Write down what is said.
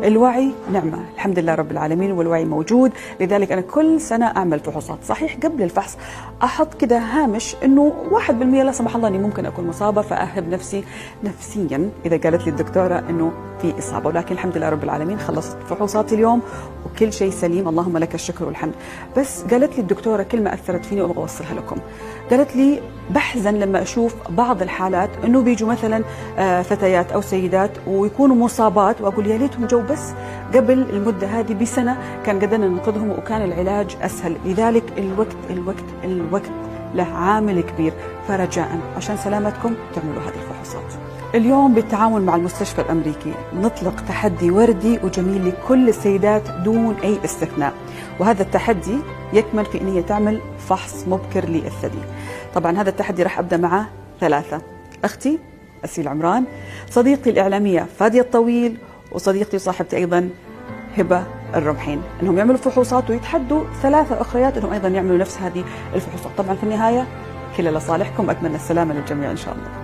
الوعي نعمة الحمد لله رب العالمين، والوعي موجود. لذلك أنا كل سنة أعمل فحوصات. صحيح قبل الفحص أحط كده هامش إنه 1% لا سمح الله إني ممكن أكون مصابة، فأهب نفسي نفسيا إذا قالت لي الدكتورة إنه في إصابة. ولكن الحمد لله رب العالمين خلصت فحوصاتي اليوم وكل شيء سليم، اللهم لك الشكر والحمد. بس قالت لي الدكتورة كلمة أثرت فيني وأبغى أوصلها لكم. قالت لي بحزن لما أشوف بعض الحالات إنه بيجوا مثلا فتيات أو سيدات ويكونوا مصابات، وأقول يا ليتهم جو بس قبل المدة هذه بسنة كان قدرنا ننقذهم وكان العلاج أسهل. لذلك الوقت الوقت الوقت له عامل كبير، فرجاء عشان سلامتكم تعملوا هذه الفحوصات. اليوم بالتعاون مع المستشفى الأمريكي نطلق تحدي وردي وجميل لكل السيدات دون أي استثناء، وهذا التحدي يكمن في أن هي تعمل فحص مبكر للثدي. طبعا هذا التحدي راح أبدأ مع 3: أختي أسيل عمران، صديقتي الإعلامية فادية الطويل، وصديقتي وصاحبتي أيضا هبة الرمحين، أنهم يعملوا فحوصات ويتحدوا 3 أخريات أنهم أيضا يعملوا نفس هذه الفحوصات. طبعا في النهاية كل لصالحكم، أتمنى السلامة للجميع إن شاء الله.